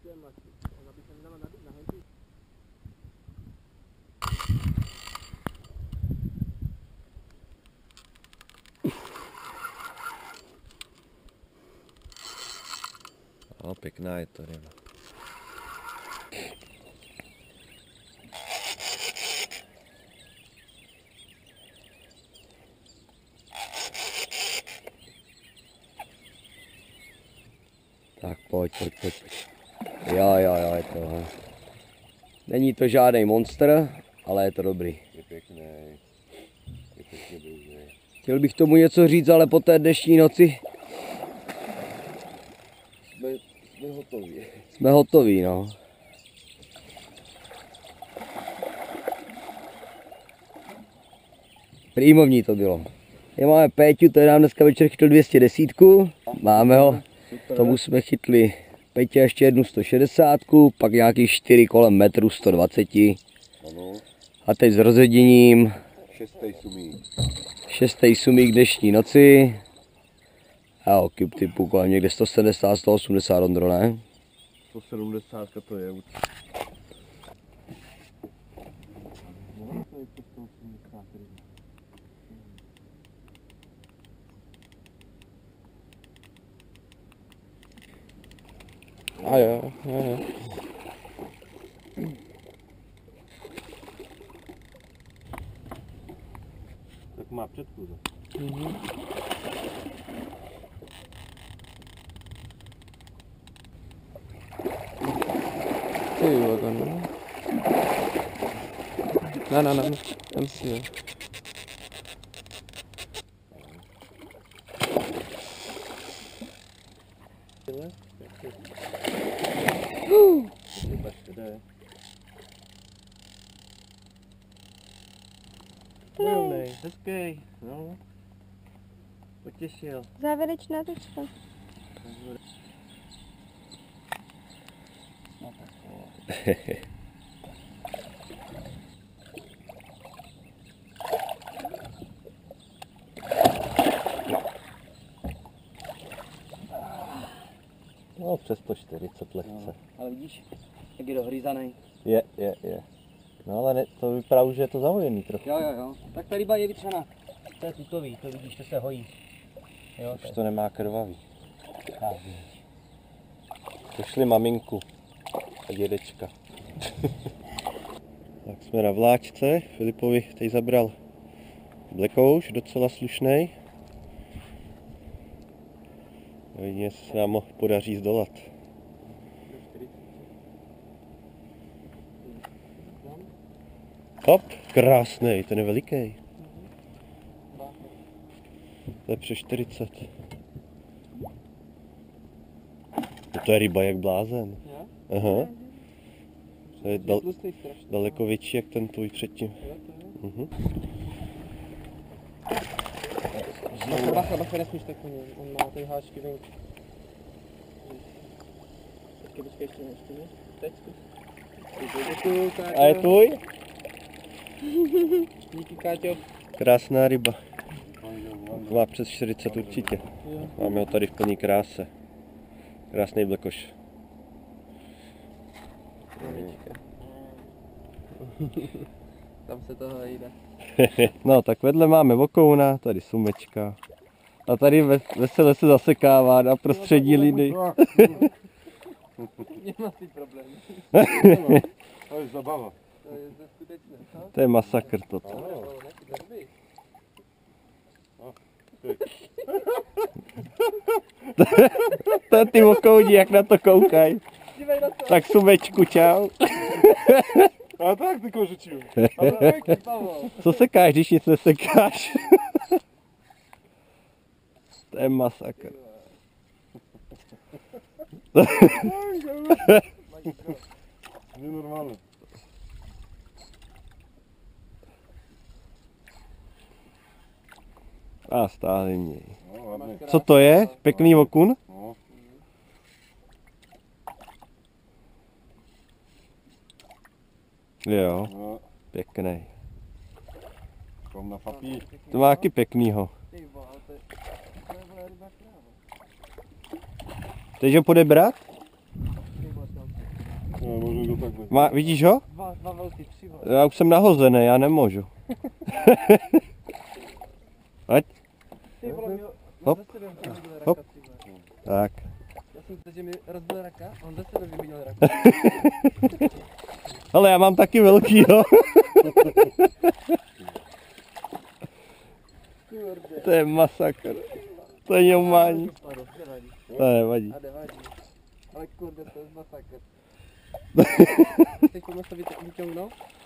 No, pěkná je to ryba. Tak pojď. Jo, je to. Není to žádný monster, ale je to dobrý. Je pěkný. Je pěkně dobrý. Chtěl bych tomu něco říct, ale po té dnešní noci Jsme hotoví. jsme hotoví, no. Prýmovní to bylo. My máme Péťu, to je nám dneska večer chytl 210. Máme ho. Tomu jsme chytli Pétě ještě jednu 160, pak nějakých 4 kolem metru 120. Ano. A teď s rozředěním 6. sumík dnešní noci. A jo, kyp typu kolem někde 170, 180 Ondro, ne? 170 to je určitě. A jo. Tak má předchůze. Ty jo, to ne. Ne, tam si jo. Milnej, hezký, no. Potěšil. Závěrečná tečka. No tak jo. No přes 140 lehce. No, ale vidíš, jak je dohryzaný. Je. No ale ne, to vypadá už, že je to zahojený trochu. Jo. Tak ta ryba je vytřená. To je tutový, to vidíš, to se hojí. Jo, Už to nemá krvavý. tak. Pošli maminku a dědečka. Tak jsme na vláčce, Filipovi teď zabral blekouš, docela slušnej. Jedině se nám ho podaří zdolat. Hop, krásnej, ten je veliký. To je přes 40. To je ryba jak blázen. Aha. To je daleko větší jak ten tvůj předtím. Bacha, nesmíš tak mě, on má ty háčky venku. Počkej, ještě ne? Teď zkus. Děkuju, Káťo. A je tvůj? Díky, Káťo. Krásná ryba. Má přes 40 určitě. Máme ho tady v plný kráse. Krásný blekoš. Tam se toho jde. No tak vedle máme vokouna, tady sumečka. A tady vesele se zasekává na prostředí lidy. Nemá ty problémy. To je zabava. To je skutečné, co? To je masakr toto. To ty vokouni, jak na to koukají. Tak sumečku, čau. A tak ty kožičů. Co sekáš, když nic nesekáš? To je masakr. Je normálně. A stále měj. No, hlavně. Co to je? Pěkný okun? No. Jo, No, pěkný. kom na papí. To má taky pěknýho. Chceš ho půjde brát? Vidíš ho? Dva velký, 3 vole. Já už jsem nahozený, já nemůžu. Ať, Ty vole, měl, Hop. on za sebe vyměnil Hop. raka, ty vole. tak. Já jsem myslel, že mi rozbil raka, a on za sebe vyměnil raka. Ale já mám taky velkýho. Kurde. To je masakr. To je neumání. Nevadí. To nevadí. A nevadí. Ale kurde, to je masakr. Teď to vyťohnou?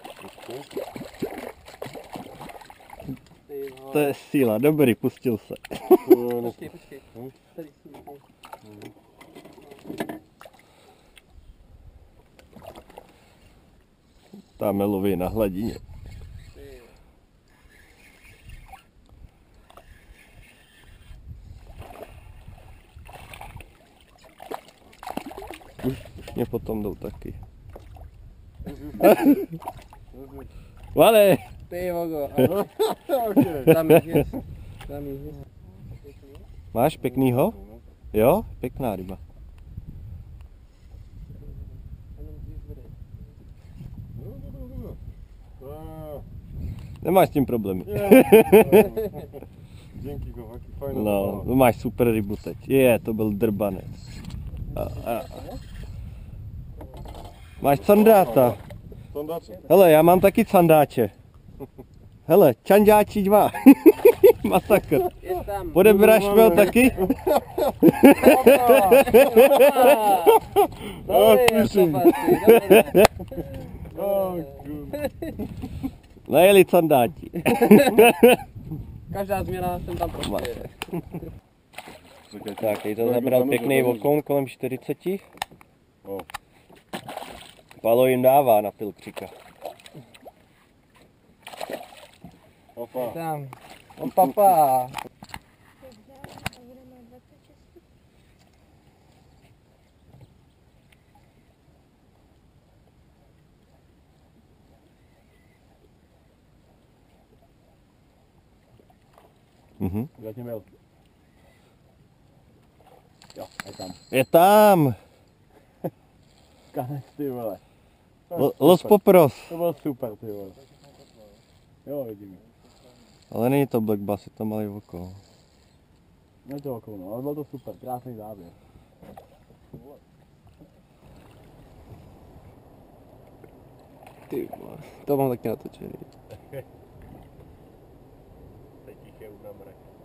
Ty vole. To je síla, dobrý, pustil se. Počkej. Tady si vypij. Tam loví na hladině. Ty. Už mě potom jdou taky. Vale! Ty vogo. Tam jich je. Máš pěknýho? Jo? Pěkná ryba. Nemáš s tím problémy. Díky, jaký fajný. No, máš super rybu teď. To byl drbanec. A. Máš sandáta. Sandáče. Hele, já mám taky sandáče. Hele, čandáči 2. Masakr. Je tam. Podebráš mi ho taky? Najeli sandáti. Každá změna jsem tam prostě. Tak, jej to zabral pěkný okon kolem 40. O. Palo jim dává na pilkřika. Opa. Tam. On papa. Mhm. Zatím měl. Jo, je tam. Je tam! Kanec, ty vole. Los popros. To bylo super, ty vole. Jo, vidím. Ale není to black bass, je to malý okol. Ne to okolo, no, ale byl to super, krásný záběr. Ty vole. To mám taky natočený. Teď jich je už na mrak.